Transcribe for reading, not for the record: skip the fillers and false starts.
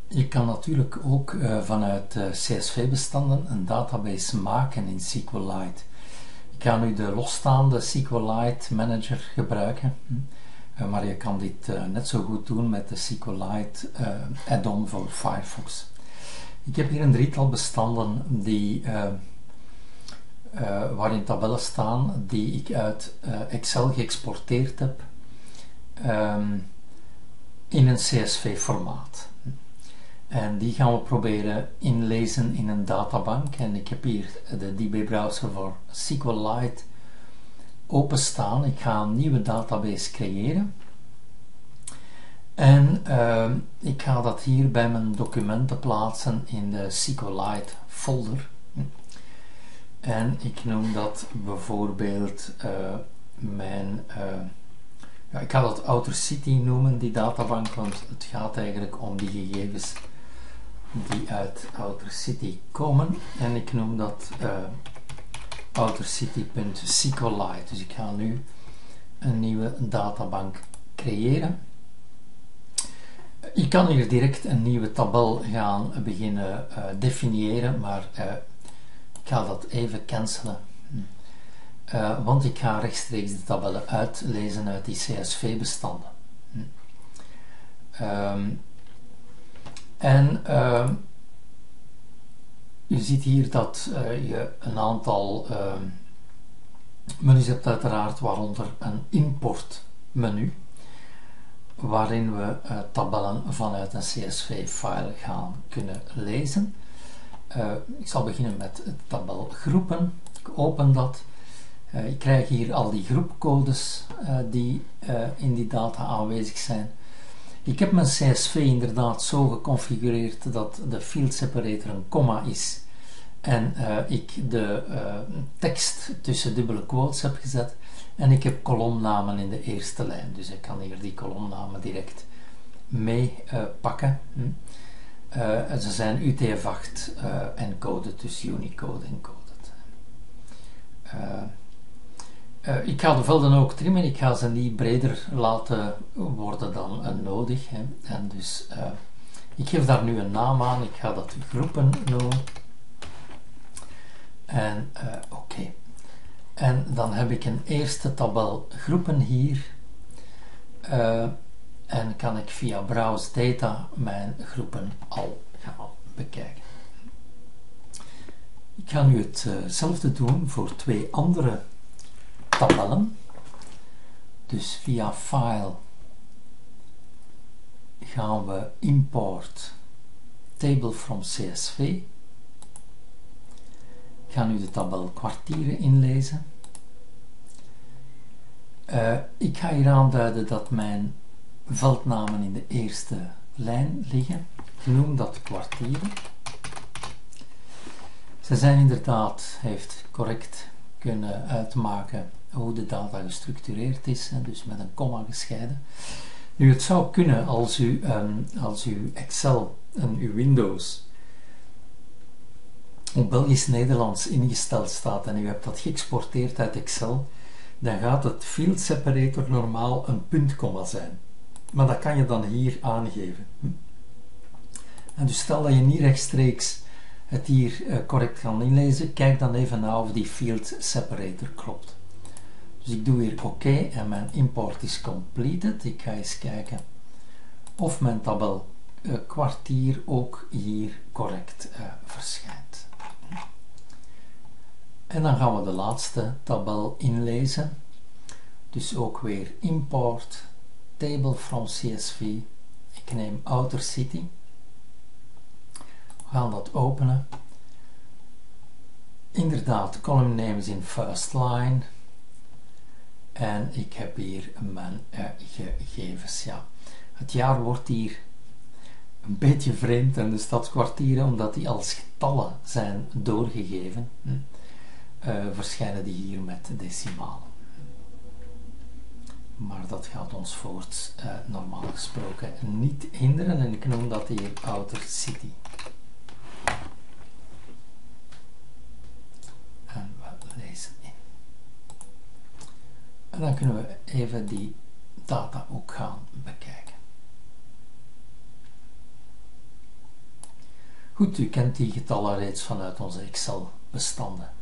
Je kan natuurlijk ook vanuit CSV-bestanden een database maken in SQLite. Ik ga nu de losstaande SQLite Manager gebruiken, maar je kan dit net zo goed doen met de SQLite add-on voor Firefox. Ik heb hier een drietal bestanden die, waarin tabellen staan die ik uit Excel geëxporteerd heb in een CSV-formaat. En die gaan we proberen inlezen in een databank. En ik heb hier de DB-browser voor SQLite openstaan. Ik ga een nieuwe database creëren. En ik ga dat hier bij mijn documenten plaatsen in de SQLite folder. En ik noem dat bijvoorbeeld ik ga dat Outer City noemen, die databank, want het gaat eigenlijk om die gegevens die uit Outer City komen. En ik noem dat outercity.sqlite. Dus ik ga nu een nieuwe databank creëren. Ik kan hier direct een nieuwe tabel gaan beginnen definiëren, maar ik ga dat even cancelen. Want ik ga rechtstreeks de tabellen uitlezen uit die CSV-bestanden. Je ziet hier dat je een aantal menus hebt uiteraard, waaronder een importmenu, waarin we tabellen vanuit een CSV-file gaan kunnen lezen. Ik zal beginnen met het tabel groepen. Ik open dat. Ik krijg hier al die groepcodes die in die data aanwezig zijn. Ik heb mijn CSV inderdaad zo geconfigureerd dat de field separator een komma is en ik de tekst tussen dubbele quotes heb gezet en ik heb kolomnamen in de eerste lijn. Dus ik kan hier die kolomnamen direct mee pakken. Ze zijn UTF-8 encoded, dus Unicode encoded. Ik ga de velden ook trimmen, ik ga ze niet breder laten worden dan nodig. En dus ik geef daar nu een naam aan, ik ga dat groepen noemen. En oké. En dan heb ik een eerste tabel groepen hier. En kan ik via Browse Data mijn groepen al gaan bekijken. Ik ga nu hetzelfde doen voor twee andere tabellen. Dus via File gaan we Import Table from CSV. Ik ga nu de tabel kwartieren inlezen. Ik ga hier aanduiden dat mijn veldnamen in de eerste lijn liggen. Ik noem dat kwartieren. Ze zijn inderdaad, heeft correct kunnen uitmaken hoe de data gestructureerd is, en dus met een komma gescheiden. Nu, het zou kunnen als u Excel en uw Windows op Belgisch-Nederlands ingesteld staat en u hebt dat geëxporteerd uit Excel, dan gaat het field separator normaal een puntkomma zijn. Maar dat kan je dan hier aangeven. En dus stel dat je niet rechtstreeks het hier correct kan inlezen, kijk dan even na of die field separator klopt. Dus ik doe hier oké en mijn import is completed. Ik ga eens kijken of mijn tabel kwartier ook hier correct verschijnt. En dan gaan we de laatste tabel inlezen. Dus ook weer import table from CSV. Ik neem Outer City. We gaan dat openen. Inderdaad, column name is in first line. En ik heb hier mijn gegevens. Ja. Het jaar wordt hier een beetje vreemd en de stadskwartieren, omdat die als getallen zijn doorgegeven, verschijnen die hier met decimalen. Maar dat gaat ons voorts normaal gesproken niet hinderen en ik noem dat hier Outer City. En we lezen in. En dan kunnen we even die data ook gaan bekijken. Goed, u kent die getallen reeds vanuit onze Excel-bestanden.